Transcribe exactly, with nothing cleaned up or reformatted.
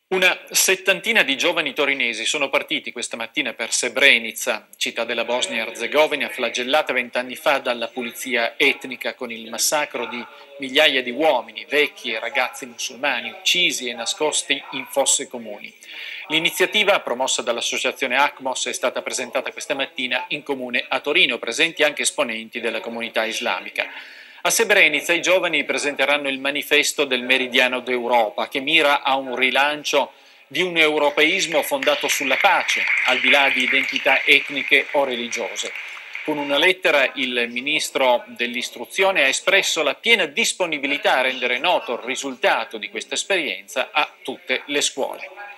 Una settantina di giovani torinesi sono partiti questa mattina per Srebrenica, città della Bosnia-Erzegovina, flagellata vent'anni fa dalla pulizia etnica con il massacro di migliaia di uomini, vecchi e ragazzi musulmani uccisi e nascosti in fosse comuni. L'iniziativa, promossa dall'associazione ACMOS, è stata presentata questa mattina in comune a Torino, presenti anche esponenti della comunità islamica. A Srebrenica i giovani presenteranno il manifesto del Meridiano d'Europa, che mira a un rilancio di un europeismo fondato sulla pace, al di là di identità etniche o religiose. Con una lettera il ministro dell'istruzione ha espresso la piena disponibilità a rendere noto il risultato di questa esperienza a tutte le scuole.